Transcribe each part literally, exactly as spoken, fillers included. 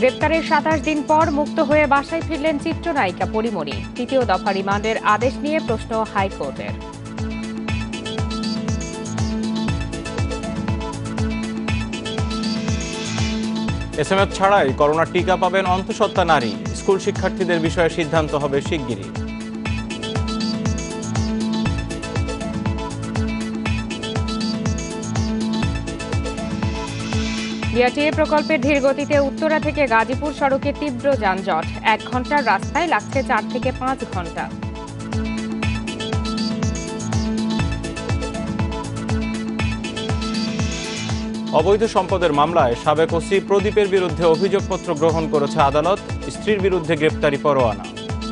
গ্রেপ্তারের সাতাশ দিন পর মুক্ত হয়ে বাসায় ফিরলেন চিত্রনায়িকা পরীমণি। তৃতীয় দফা রিমান্ডের আদেশ নিয়ে প্রশ্ন হাইকোর্টের। এসএমএস ছাড়াই করোনার টিকা পাবেন অন্তঃসত্ত্বা নারী। স্কুল শিক্ষার্থীদের বিষয়ে সিদ্ধান্ত হবে শিগগিরই। বিআরটিএ প্রকল্পের ধীরগতিতে উত্তরা থেকে গাজীপুর সড়কে তীব্র যানজট। এক ঘন্টার রাস্তায় লাগছে চার থেকে পাঁচ ঘন্টা। অবৈধ সম্পদের মামলায় সাবেক ওসি প্রদীপের বিরুদ্ধে অভিযোগপত্র গ্রহণ করেছে আদালত। স্ত্রীর বিরুদ্ধে গ্রেপ্তারি পরোয়ানা।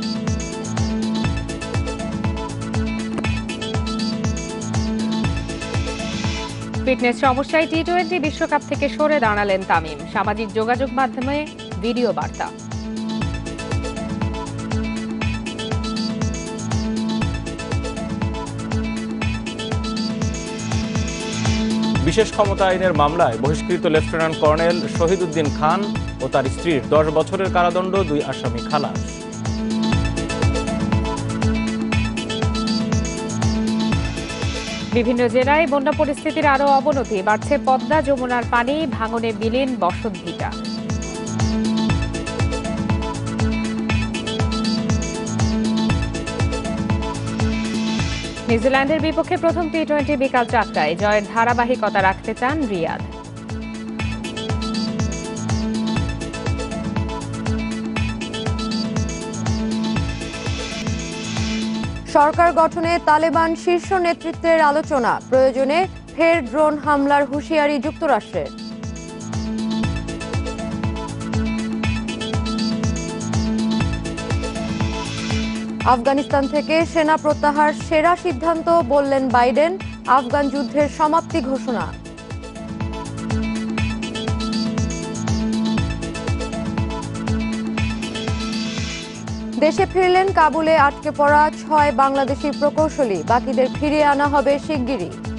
ফিটনেস সমস্যায় টি টোয়েন্টি বিশ্বকাপ থেকে সরে দাঁড়ালেন তামিম। সামাজিক যোগাযোগ মাধ্যমে ভিডিও বার্তা। বিশেষ ক্ষমতা আইনের মামলায় বহিষ্কৃত লেফটেন্যান্ট কর্নেল শহীদুদ্দিন খান ও তার স্ত্রীর দশ বছরের কারাদণ্ড, দুই আসামি খালাস। বিভিন্ন জেলায় বন্যা পরিস্থিতির আরও অবনতি। বাড়ছে পদ্মা যমুনার পানি, ভাঙনে বিলীন বসতভিটা। নিউজিল্যান্ডের বিপক্ষে প্রথম টি টোয়েন্টি বিকাল চারটায়। জয়ের ধারাবাহিকতা রাখতে চান রিয়াদ। সরকার গঠনে তালেবান শীর্ষ নেতৃত্বের আলোচনা। প্রয়োজনে ফের ড্রোন হামলার হুঁশিয়ারি যুক্তরাষ্ট্রের। আফগানিস্তান থেকে সেনা প্রত্যাহার সেরা সিদ্ধান্ত বললেন বাইডেন। আফগান যুদ্ধের সমাপ্তি ঘোষণা। দেশে ফিরলেন কাবুলে আটকে পড়া ছয় বাংলাদেশি প্রকৌশলী। বাকিদের ফিরিয়ে আনা হবে শিগগিরই।